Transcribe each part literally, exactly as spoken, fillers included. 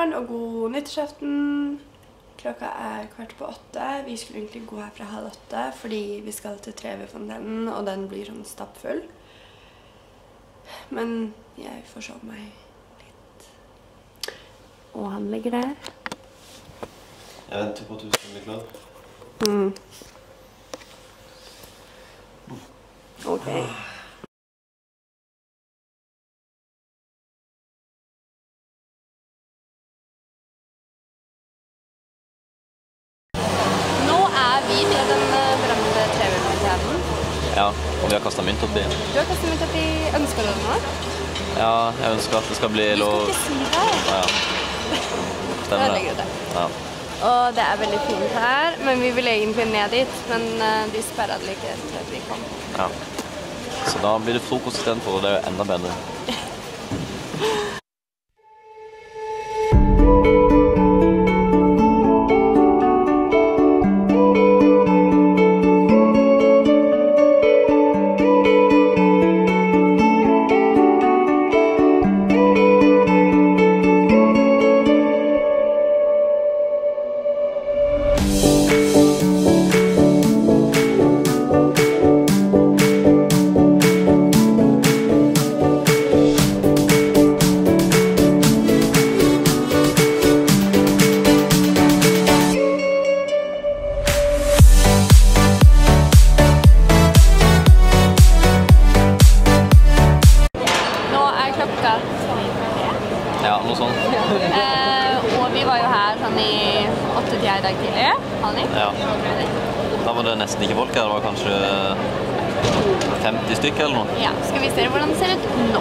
morgen og god nyttårsaften. Klokka er kvart på åtte. Vi skulle egentlig gå her fra halv åtte, fordi vi skal til Trevi-fontenen, og den blir sånn stappfull. Men jeg forsov meg litt. Og han ligger der. Jeg venter på at du skal bli klar. Mm. Ok. Ja, og vi har kastet mynt oppi. Du har kastet mynt oppi. Ønsker du det nå? Ja, jeg ønsker at det skal bli lov... Du skal ikke si det. Ja. Stemmer det. det. Ja. Og det er veldig fint her, men vi vil egentlig ned dit, men de sperret det ikke til vi kom. Ja. Så da blir det frokost i stedet for, og det er jo enda bedre. Ja, noe sånt. eh, og vi var jo her sånn i åtte-tida i dag tidlig. Halv ni. Ja. Da var det nesten ikke folk her. Det var kanskje femti stykker eller noe. Ja, skal vi se hvordan det ser ut nå.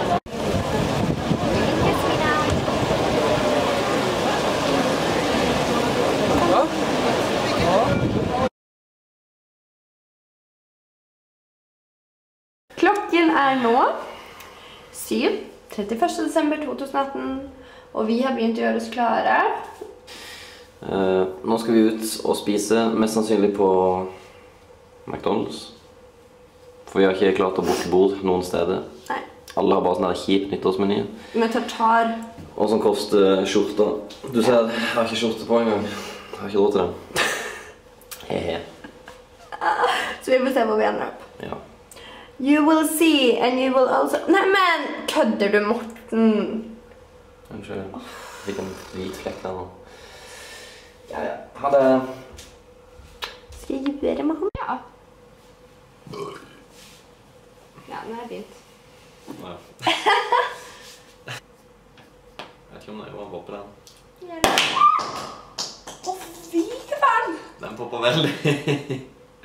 Klokken er nå syv. trettiførste desember to tusen atten, og vi har begynt å gjøre oss klare. Eh, nå skal vi ut og spise, mest sannsynlig på McDonald's. For vi har ikke klart å booke bord noen steder. Nei. Alle har bare sånn her kjip nyttårsmeny. Med tartar. Og som koster skjorta. Du ser, jeg har ikke skjorte på en gang. Jeg har ikke råd til det. Hehe. Så vi får se hvor vi ender opp. Ja. You will see, and you will also... Nei, men! Kødder du, Morten? Unnskyld. Fikk en hvit flekk der nå. Ja, ja. Ha det. Skal jeg gjøre med han? Ja. Ja, nå er det begynt. Ja. Jeg vet ikke om det er jo å hoppe den. Å, fy faen! Den popper veldig.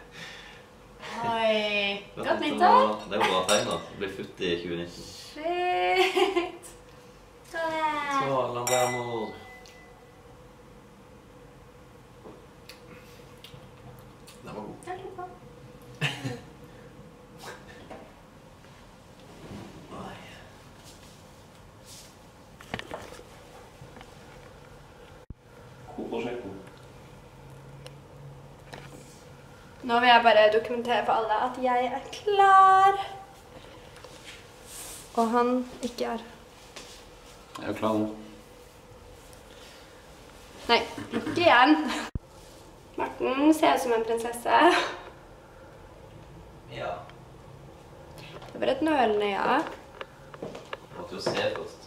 Oi, godt nyttår. Det er jo bra tegn da. Det blir futt i tjue nitten. Shit. Så Lambert-mor. Den var god. Jeg lurer på. God prosjekt. Nå vil jeg bare dokumentere for alle at jeg er klar. Og han ikke er. Jeg er klar nå. Nei, ikke igjen. Morten ser ut som en prinsesse. Ja. Det var et nølende, ja. Måtte jo se først.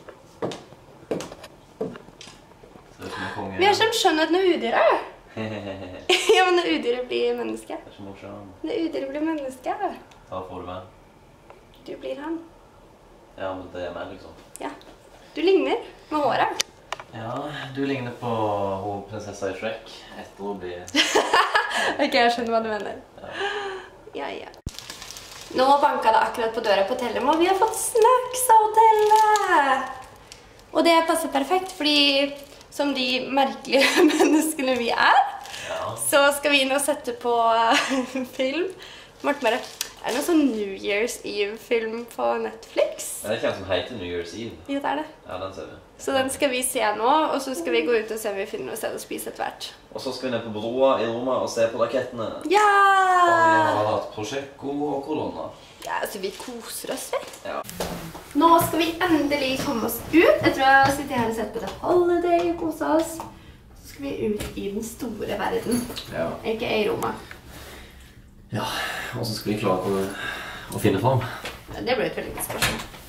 Ser ut som en konge. Vi har sånn skjønnhet når udyret. Ja, men når udyret blir menneske. Det er så morsomt. Når udyret blir menneske. Da får du med. Du blir han. Ja, men det er meg liksom. Ja. Du ligner med håret. Ja, du ligner på hun prinsessa i Shrek etter å bli... Ok, jeg skjønner hva du mener. Ja. Ja, ja. Nå banket det akkurat på døra på hotellet, og vi har fått snacks av hotellet! Og det passer perfekt, fordi som de merkelige menneskene vi er, Ja. så skal vi inn og sette på film. Morten bare, er det noen sånn New Year's Eve-film på Netflix? Men det er ikke en som heter New Year's Eve. Jo, det er det. Ja, den ser vi. Så den skal vi se nå, og så skal vi gå ut og se om vi finner noe sted å spise etter hvert. Og så skal vi ned på broa i Roma og se på rakettene. Ja! Og vi har hatt Prosecco og Corona. Ja, altså vi koser oss, vi. Ja. Nå skal vi endelig komme oss ut. Jeg tror jeg sitter her og sett på The Holiday hos oss. Så skal vi ut i den store verden. Ja. Ikke i Roma. Ja, og så skal vi klare å, å finne fram. Det blir et veldig godt spørsmål.